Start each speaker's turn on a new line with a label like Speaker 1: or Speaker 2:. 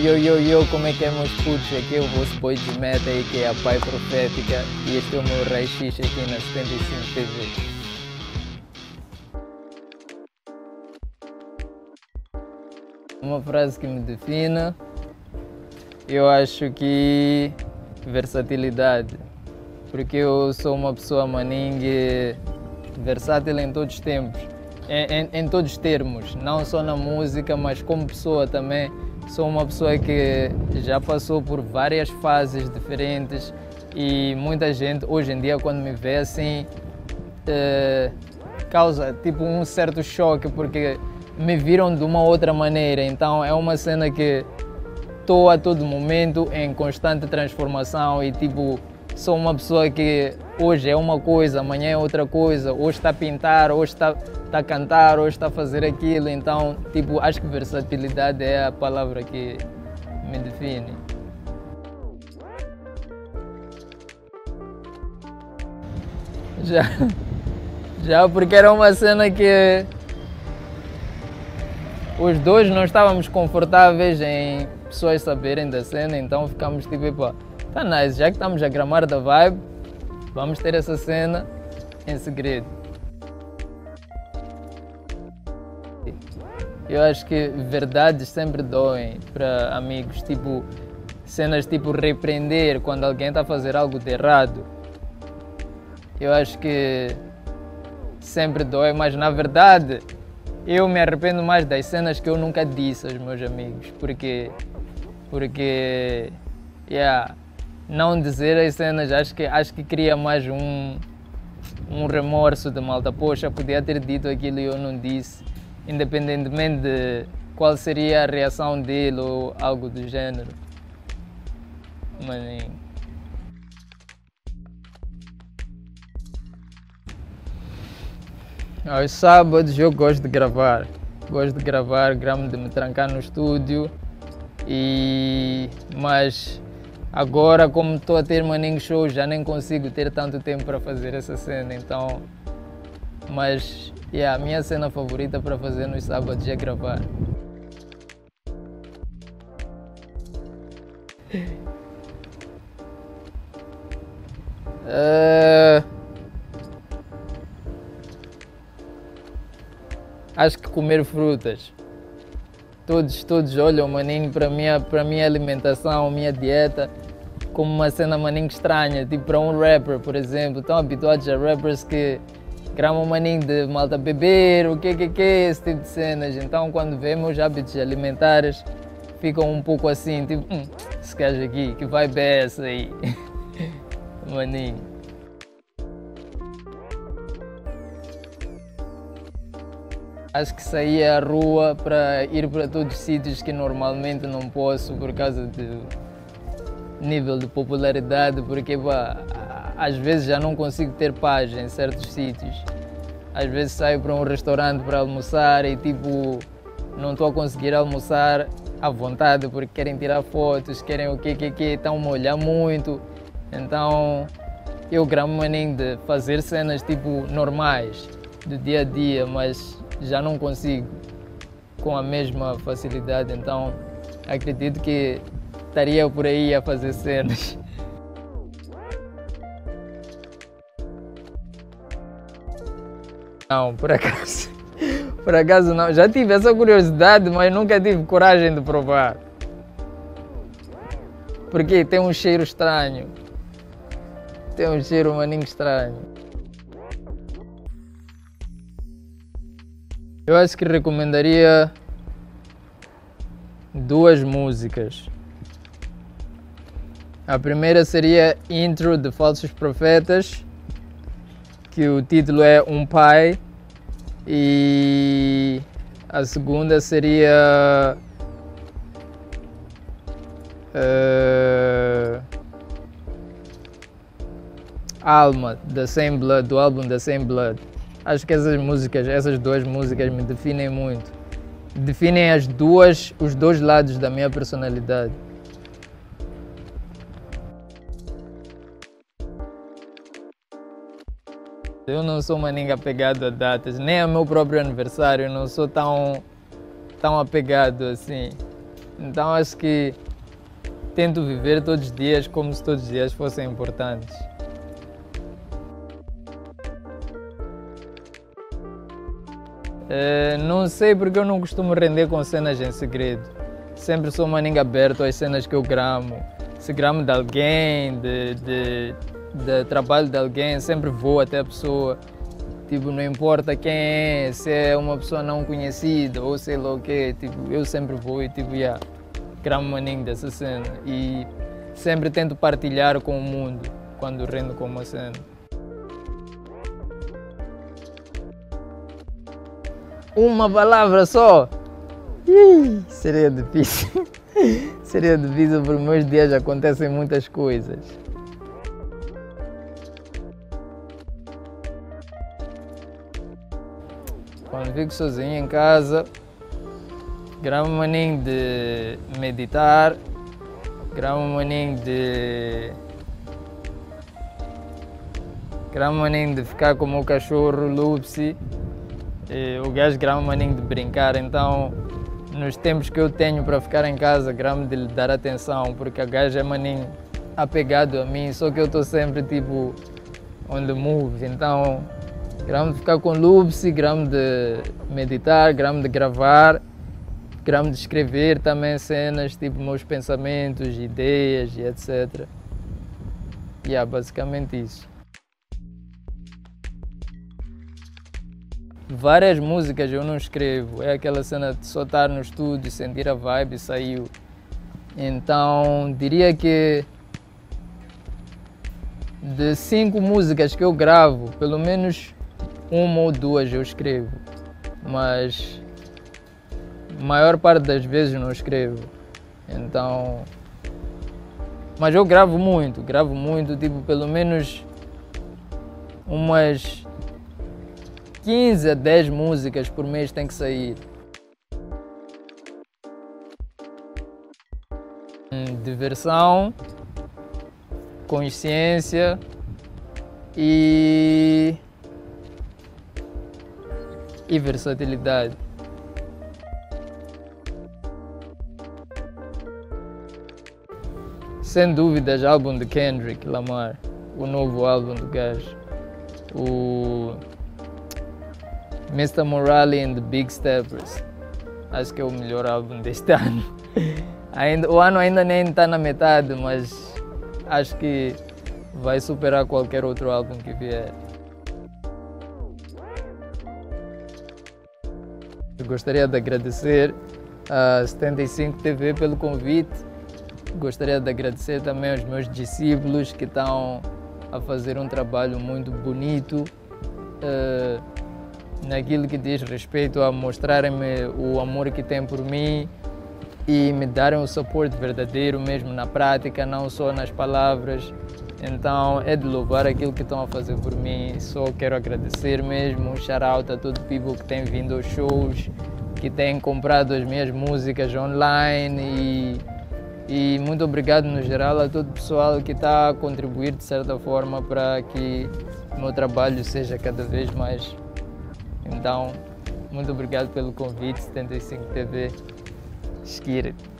Speaker 1: Yo, como é que é, meus putos? Aqui é o vosso boy de meta, que é a Pai Profética, e este é o meu raio-x aqui na 75 TV. Uma frase que me define, eu acho que versatilidade, porque eu sou uma pessoa maningue versátil em todos os tempos, em todos os termos, não só na música, mas como pessoa também. Sou uma pessoa que já passou por várias fases diferentes e muita gente hoje em dia quando me vê assim causa tipo um certo choque porque me viram de uma outra maneira, então é uma cena que estou a todo momento em constante transformação e tipo sou uma pessoa que hoje é uma coisa, amanhã é outra coisa, hoje está a pintar, hoje está a cantar, hoje está a fazer aquilo, então tipo acho que versatilidade é a palavra que me define. Já porque era uma cena que os dois não estávamos confortáveis em pessoas saberem da cena, então ficamos tipo, pá, tá nice, já que estamos a gramar da vibe, vamos ter essa cena em segredo. Eu acho que verdades sempre doem para amigos, tipo cenas tipo repreender quando alguém está a fazer algo de errado. Eu acho que sempre dói, mas na verdade eu me arrependo mais das cenas que eu nunca disse aos meus amigos, porque não dizer as cenas acho que cria mais um remorso de malta. Poxa, podia ter dito aquilo e eu não disse, independentemente de qual seria a reação dele ou algo do gênero. Maninho. Aos sábados eu gosto de gravar, gramo de me trancar no estúdio, mas agora como estou a ter maninho show já nem consigo ter tanto tempo para fazer essa cena, então, mas a minha cena favorita para fazer nos sábados é gravar. Acho que comer frutas. Todos olham, maninho, para minha alimentação, minha dieta, como uma cena maninho estranha. Tipo para um rapper, por exemplo, estão habituados a rappers que gramam maninho de malta beber, o que esse tipo de cenas. Então quando vê meus hábitos alimentares, ficam um pouco assim, tipo, esse gajo aqui, que vibe é essa aí? Maninho. Acho que sair à rua para ir para todos os sítios que normalmente não posso por causa do nível de popularidade, porque às vezes já não consigo ter paz em certos sítios. Às vezes saio para um restaurante para almoçar e tipo não estou a conseguir almoçar à vontade porque querem tirar fotos, querem o que, estão a olhar muito. Então eu gramo maninho de fazer cenas tipo normais do dia a dia, mas já não consigo com a mesma facilidade, então acredito que estaria por aí a fazer cenas. Não, por acaso não, já tive essa curiosidade, mas nunca tive coragem de provar. Porque tem um cheiro estranho, tem um cheiro maninho estranho. Eu acho que recomendaria 2 músicas. A primeira seria Intro de Falsos Profetas, que o título é Um Pai, e a segunda seria Alma, The Same Blood, do álbum The Same Blood. Acho que essas 2 músicas me definem muito. Definem os dois lados da minha personalidade. Eu não sou maninho apegado a datas, nem ao meu próprio aniversário, eu não sou tão apegado assim. Então acho que tento viver todos os dias como se todos os dias fossem importantes. Não sei porque eu não costumo render com cenas em segredo. Sempre sou maninho aberto às cenas que eu gramo. Se gramo de alguém, de trabalho de alguém, sempre vou até a pessoa. Tipo, não importa quem é, se é uma pessoa não conhecida ou sei lá o quê, tipo, eu sempre vou e tipo, gramo maninho dessa cena. E sempre tento partilhar com o mundo quando rendo com uma cena. Uma palavra só? Seria difícil. Seria difícil porque meus dias acontecem muitas coisas. Quando fico sozinho em casa, gravo maninho de meditar, gravo maninho de ficar com o meu cachorro Lupsi. O gajo grama maninho de brincar, então nos tempos que eu tenho para ficar em casa, gramo de lhe dar atenção, porque a gaja é maninho apegado a mim, só que eu estou sempre tipo on the move, então gramo de ficar com Lupsi, gramo de meditar, gramo de gravar, gramo de escrever também cenas, tipo meus pensamentos, ideias e etc. Basicamente isso. Várias músicas eu não escrevo, é aquela cena de só estar no estúdio, sentir a vibe e saiu. Então diria que de 5 músicas que eu gravo, pelo menos 1 ou 2 eu escrevo, mas a maior parte das vezes não escrevo. Então, mas eu gravo muito, tipo pelo menos umas 15 a 10 músicas por mês tem que sair. Diversão, consciência e versatilidade. Sem dúvidas, álbum de Kendrick Lamar, o novo álbum do gajo. O Mr. Morale and the Big Steppers. Acho que é o melhor álbum deste ano. O ano ainda nem está na metade, mas acho que vai superar qualquer outro álbum que vier. Eu gostaria de agradecer a 75 TV pelo convite. Gostaria de agradecer também aos meus discípulos que estão a fazer um trabalho muito bonito naquilo que diz respeito a mostrarem-me o amor que têm por mim e me darem o suporte verdadeiro mesmo na prática, não só nas palavras. Então é de louvar aquilo que estão a fazer por mim. Só quero agradecer mesmo, um shout-out a todo o people que tem vindo aos shows, que tem comprado as minhas músicas online e muito obrigado no geral a todo o pessoal que está a contribuir de certa forma para que o meu trabalho seja cada vez mais. Então, muito obrigado pelo convite, 75 TV. Skir it.